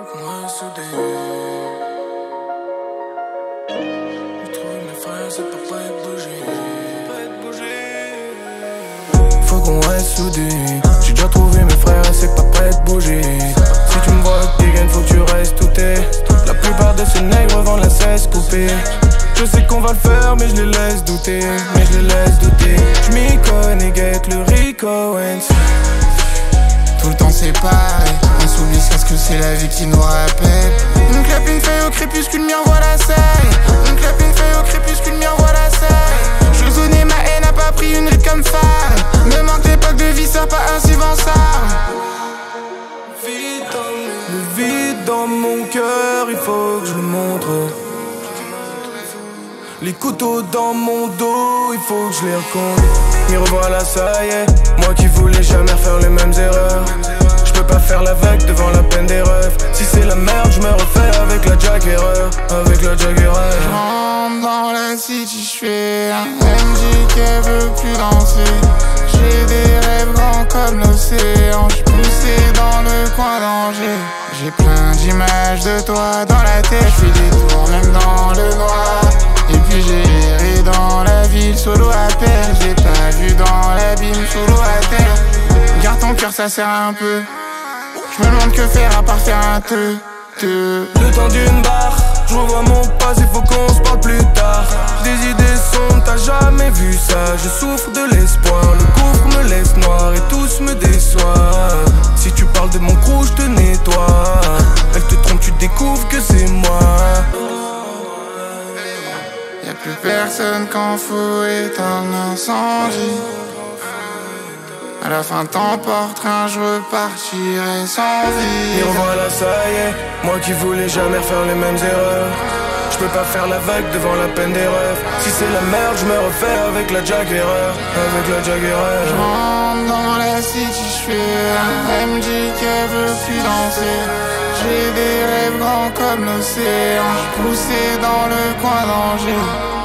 qu'on reste soudés. J'ai trouvé mes frères, c'est pas prêt de bouger. Faut qu'on reste soudés. J'ai déjà trouvé mes frères, c'est pas prêt de bouger. Si tu me vois avec des gains, faut que tu restes où t'es. La plupart de ces nègres vendent la cesse coupée. Je sais qu'on va le faire, mais je les laisse douter. Je m'y connais, get le Rico Owens. Tout le temps c'est pareil, on s'oublie ce que c'est la vie qui nous rappelle. Une clap, une feuille au crépuscule, m'y envoie la saille. Une clap, une feuille au crépuscule, m'y envoie la saille. Je zonnais, ma haine n'a pas pris une ride comme phare. Me manque l'époque de vie, sort pas un suivant ça. Le vide dans mon cœur, il faut que je le montre. Les couteaux dans mon dos, il faut que je les raconte. M'y revoilà, ça y est. Moi qui voulais jamais refaire les mêmes erreurs. Je peux pas faire la vague devant la peine des rêves. Si c'est la merde, je me refais avec la Jaggereur. J'rentre dans la city, j'fais un MJ qui veut plus danser. J'ai des rêves grands comme l'océan. J'suis poussé dans le coin d'Angers. J'ai plein d'images de toi dans la tête. J'fais des tours même dans le noir. Et puis j'ai erré dans la ville, solo à terre. J'ai pas vu dans l'abîme, solo à terre. Garde ton cœur, ça sert un peu. J'me demande que faire à part faire un Le temps d'une barre, je revois mon passé, faut qu'on se parle plus tard. Des idées sombres, t'as jamais vu ça. Je souffre de l'espoir, le gouffre me laisse noir et tous me déçoivent. Si tu parles de mon crew, je te nettoie. Elle te trompe, tu découvres que c'est moi. Y'a plus personne quand faut éteindre l'incendie. À la fin t'emporteras, je repartirai sans vie. Et revoilà, ça y est. Moi qui voulais jamais refaire les mêmes erreurs. Je peux pas faire la vague devant la peine des rêves. Si c'est la merde, je me refais avec la Jaggereur. J'rentre dans la city, j'fais un MJ qui veut plus danser. J'ai des rêves grands comme l'océan. J'poussé dans le coin d'Angers.